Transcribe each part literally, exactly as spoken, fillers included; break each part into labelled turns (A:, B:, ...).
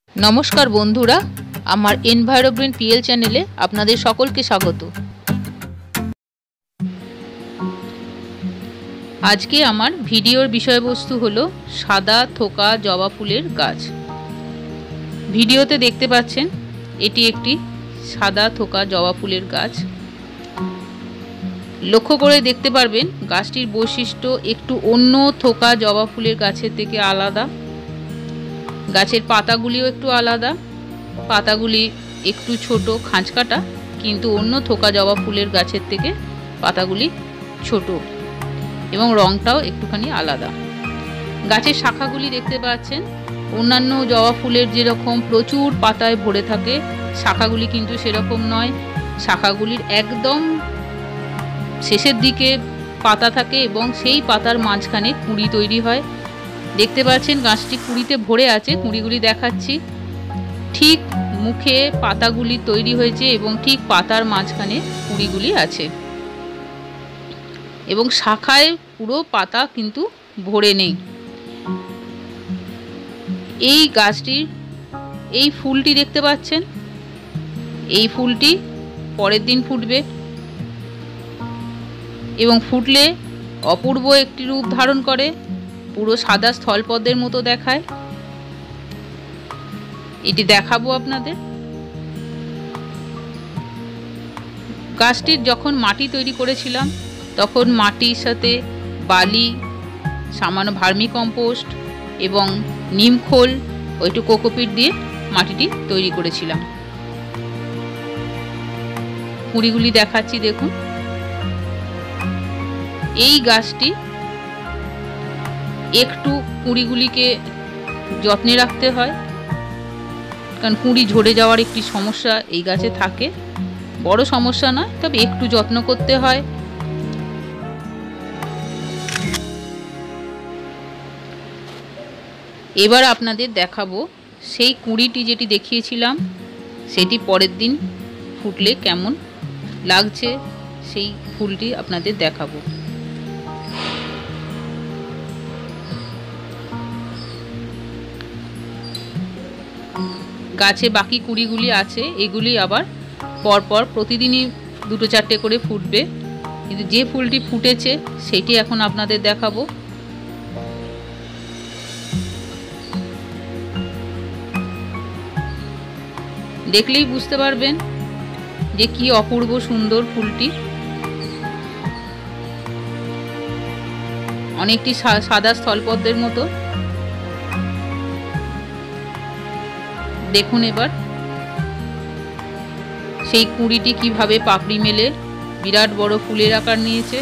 A: नमस्कार बंधुरा आमार एनवायरनमेंट पीएल चैनेले आपनादेर सकलके स्वागत। आज के आमार भिडियोर विषयबस्तु हलो सादा थोका जबा फुलेर गाछ। भिडियोते देखते पाच्छेन एटी एकटी सादा थोका जबा फुलेर गाछ। लक्ष्य करे देखते पारबेन गाछटिर बैशिष्ट्य एकटू अन्य थोका जबा फुलेर गाछेर थेके आलादा। गाছের পাতাগুলিও একটু আলাদা, পাতাগুলি একটু ছোট খাঁজকাটা, কিন্তু অন্য থোকা জবা ফুলের গাছের থেকে পাতাগুলি ছোট এবং রংটাও একটুখানি আলাদা। গাছের শাখাগুলি দেখতে পাচ্ছেন অন্যান্য জবা ফুলের যেরকম প্রচুর পাতায় ভরে থাকে, শাখাগুলি কিন্তু সেরকম নয়। শাখাগুলির একদম শেষের দিকে পাতা থাকে এবং সেই পাতার মাঝখানে কুঁড়ি তৈরি হয়। देखते पाচ্ছেন গাছটি কুঁড়িতে ভরে আছে, কুঁড়িগুলি দেখাচ্ছি। ঠিক মুখে পাতাগুলি তৈরি হয়েছে এবং ঠিক পাতার মাঝখানে কুঁড়িগুলি আছে এবং শাখায় পুরো পাতা কিন্তু ভরে নেই। এই গাছটির এই ফুলটি দেখতে পাচ্ছেন, এই ফুলটি পরের দিন ফুটবে এবং ফুটলে অপূর্ব একটি রূপ ধারণ করে, পুরো সাদা স্থলপদ্মের মতো দেখায়। এটি দেখাবো আপনাদের। গাছটির যখন মাটি তৈরি করেছিলাম তখন মাটির সাথে বালি, সামান্য ভার্মি কম্পোস্ট এবং নিমখোল ও একটু কোকোপিট দিয়ে মাটিটি তৈরি করেছিলাম। কুঁড়িগুলি দেখাচ্ছি দেখুন। এই গাছটি একটু কুঁড়িগুলিকে যত্নে রাখতে হয়, কারণ কুঁড়ি ঝরে যাওয়ার একটি সমস্যা এই গাছে থাকে। বড় সমস্যা নয়, তবে একটু যত্ন করতে হয়। এবার আপনাদের দেখাবো সেই কুঁড়িটি যেটি দেখিয়েছিলাম সেটি পরের দিন ফুটলে কেমন লাগছে, সেই ফুলটি আপনাদের দেখাবো। গাছে বাকি কুঁড়িগুলি আছে, এগুলি আবার পরপর প্রতিদিনই দুটো চারটে করে ফুটবে, কিন্তু যে ফুলটি ফুটেছে সেটি এখন আপনাদের দেখাবো। দেখলেই বুঝতে পারবেন যে কি অপূর্ব সুন্দর ফুলটি। অনেকটি সাদা স্থলপদ্মের মতো। দেখুন এবার সেই কুঁড়িটি কিভাবে পাপড়ি মেলে বিরাট বড় ফুলের আকার নিয়েছে।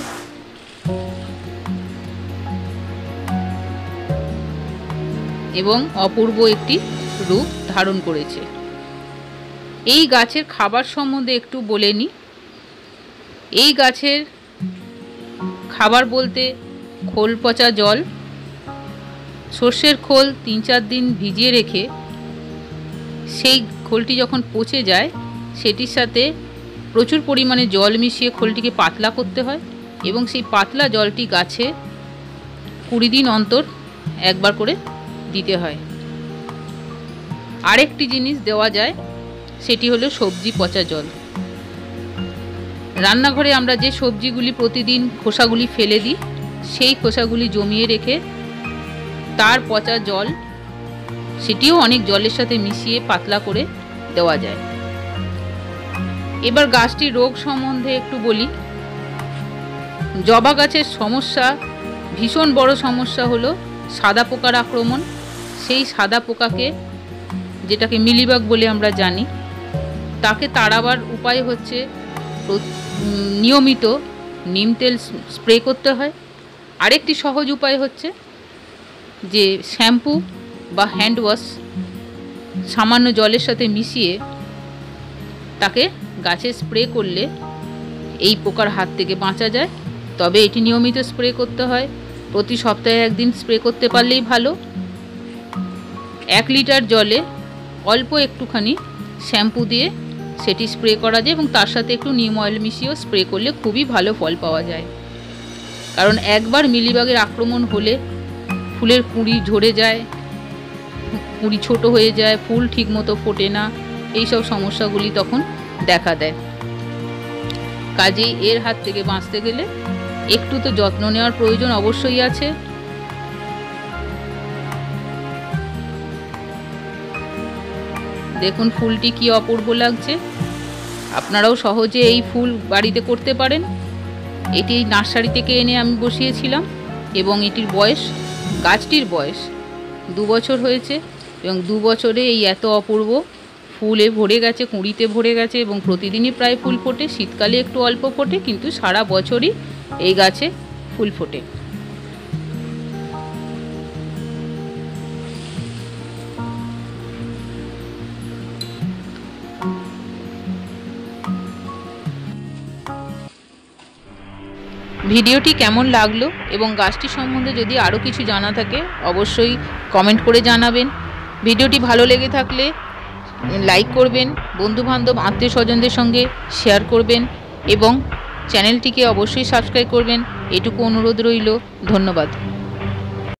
A: এবং অপূর্ব একটি রূপ ধারণ করেছে। এই গাছের খাবার সম্বন্ধে একটু বলে নিই। এই গাছের খাবার বলতে খোল পচা জল, সর্ষের খোল তিন চার দিন ভিজিয়ে রেখে সেই খোলটি যখন পচে যায় সেটির সাথে প্রচুর পরিমাণে জল মিশিয়ে খোলটিকে পাতলা করতে হয় এবং সেই পাতলা জলটি গাছে কুড়ি দিন অন্তর একবার করে দিতে হয়। আরেকটি জিনিস দেওয়া যায়, সেটি হলো সবজি পচা জল। রান্নাঘরে আমরা যে সবজিগুলি প্রতিদিন খোসাগুলি ফেলে দিই, সেই খোসাগুলি জমিয়ে রেখে তার পচা জল সেটিও অনেক জলের সাথে মিশিয়ে পাতলা করে দেওয়া যায়। এবার গাছটির রোগ সম্বন্ধে একটু বলি। জবা গাছের সমস্যা, ভীষণ বড় সমস্যা হলো সাদা পোকার আক্রমণ। সেই সাদা পোকাকে, যেটাকে মিলিবাগ বলে আমরা জানি, তাকে তাড়াবার উপায় হচ্ছে নিয়মিত নিম তেল স্প্রে করতে হয়। আরেকটি সহজ উপায় হচ্ছে যে শ্যাম্পু বা হ্যান্ড ওয়াশ সামান্য জলের সাথে মিশিয়ে তাকে গাছে স্প্রে করলে এই পোকার হাত থেকে বাঁচা যায়। তবে এটি নিয়মিত স্প্রে করতে হয়, প্রতি সপ্তাহে একদিন স্প্রে করতে পারলেই ভালো। এক লিটার জলে অল্প একটুখানি শ্যাম্পু দিয়ে সেটি স্প্রে করা যায় এবং তার সাথে একটু নিম অয়েল মিশিয়েও স্প্রে করলে খুবই ভালো ফল পাওয়া যায়। কারণ একবার মিলিবাগের আক্রমণ হলে ফুলের কুঁড়ি ঝরে যায়, কুঁড়ি ছোট হয়ে যায়, ফুল ঠিকমতো ফোটে না, এইসব সমস্যাগুলি তখন দেখা দেয়। কাজেই এর হাত থেকে বাঁচতে গেলে একটু তো যত্ন নেওয়ার প্রয়োজন অবশ্যই আছে। দেখুন ফুলটি কি অপূর্ব লাগছে। আপনারাও সহজে এই ফুল বাড়িতে করতে পারেন। এটি নার্সারি থেকে এনে আমি বসিয়েছিলাম এবং এটির বয়স, গাছটির বয়স দু বছর হয়েছে এবং দু বছরে এই এত অপূর্ব ফুলে ভরে গেছে, কুঁড়িতে ভরে গেছে এবং প্রতিদিনই প্রায় ফুল ফোটে। শীতকালে একটু অল্প ফোটে, কিন্তু সারা বছরই এই গাছে ফুল ফোটে। ভিডিওটি কেমন লাগলো এবং গাছটি সম্বন্ধে যদি আরও কিছু জানা থাকে অবশ্যই কমেন্ট করে জানাবেন। ভিডিওটি ভালো লেগে থাকলে লাইক করবেন, বন্ধুবান্ধব আত্মীয় স্বজনদের সঙ্গে শেয়ার করবেন এবং চ্যানেলটিকে অবশ্যই সাবস্ক্রাইব করবেন। এটুকু অনুরোধ রইল। ধন্যবাদ।